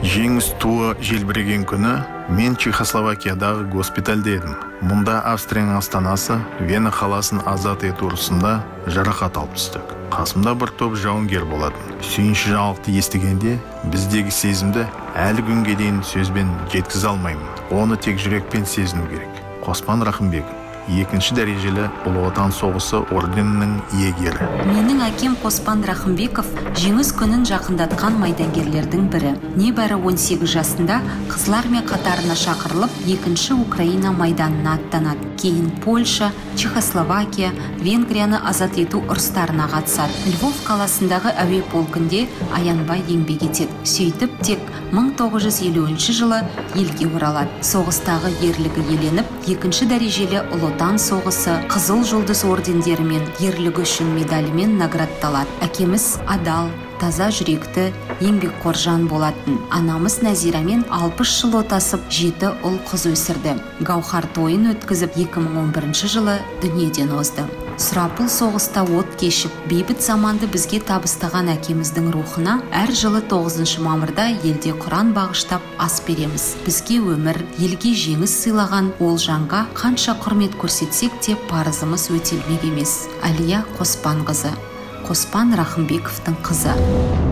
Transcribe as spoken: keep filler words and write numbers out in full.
Жеңіс туы желбіреген күні мен Чехословакиядағы госпитальде едім. Мұнда Австрияның астанасы Вена қаласын азат ету ұрысында жарақат алып түстік. Қасымда бір топ жауынгер болатын. Сүйінші жаңалықты естігенде біздегі сезімді әлі күнге дейін сөзбен жеткізе алмаймын. Оны тек жүрекпен сезіну керек. Қоспан Рахымбеков, екінші дәрежелі Ұлы Отан соғысы орденінің иегері. Менің әкем Қоспан Рахымбеков жеңіс күнін жақындатқан майдангерлердің бірі. Небәрі он сегіз жасында Қызыл армия қатарына шақырылып, екінші Украина майданына аттанады. Кейін Польша, Чехословакия, Венгрияны азат ету ұрыстарына қатысады. Львов қаласындағы әуе полкінде аянбай еңбек етеді. Сөйтіп тек мың тоғыз жүз елуінші жылы елге оралады. Соғыстағы ерлігі еленіп, екінші дәрежелі Ұлы Отан соғысы Қызыл жұлдыз ордендерімен, ерлігі үшін медалімен наградталады. Әкеміз адал, таза жүректі, еңбекқор жан болатын. Анамыз Нәзирамен алпыс жыл отасып, жеті ұл қыз өсірді. Гаухар тойын өткізіп, екі мың он бірінші жылы дүниеден озды. Сұрапыл соғыста от кешіп, бейбіт заманды бізге табыстаған әкеміздің рухына әр жылы тоғызыншы мамырда елде Құран бағыштап ас береміз. Бізге өмір, елге жеңіс сыйлаған ол жанға қанша құрмет көрсетсек те парызымыз өтелмек емес. Әлия Қоспанқызы, Қоспан Рахымбековтың қызы.